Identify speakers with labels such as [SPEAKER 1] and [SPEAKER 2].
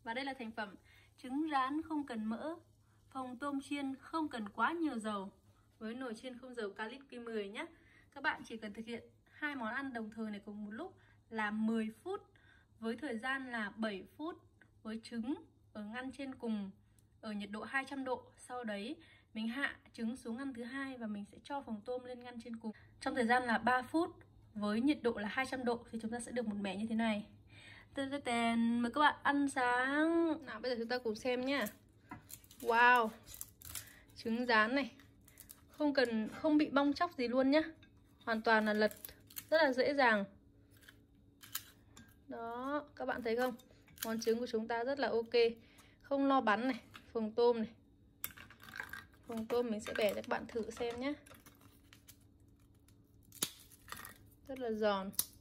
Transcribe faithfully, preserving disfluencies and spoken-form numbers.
[SPEAKER 1] Và đây là thành phẩm trứng rán không cần mỡ, phồng tôm chiên không cần quá nhiều dầu, với nồi chiên không dầu Calip Q mười nhé. Các bạn chỉ cần thực hiện hai món ăn đồng thời này cùng một lúc là mười phút, với thời gian là bảy phút, với trứng ở ngăn trên cùng ở nhiệt độ hai trăm độ. Sau đấy mình hạ trứng xuống ngăn thứ hai và mình sẽ cho phồng tôm lên ngăn trên cùng. Trong thời gian là ba phút với nhiệt độ là hai trăm độ thì chúng ta sẽ được một mẻ như thế này. Tên tên mời các bạn ăn sáng. Nào bây giờ chúng ta cùng xem nhá. Wow, trứng rán này không cần không bị bong tróc gì luôn nhá, hoàn toàn là lật rất là dễ dàng. Đó, các bạn thấy không? Món trứng của chúng ta rất là ok, không lo bắn này. Phồng tôm này, phồng tôm mình sẽ bẻ cho các bạn thử xem nhé. Rất là giòn.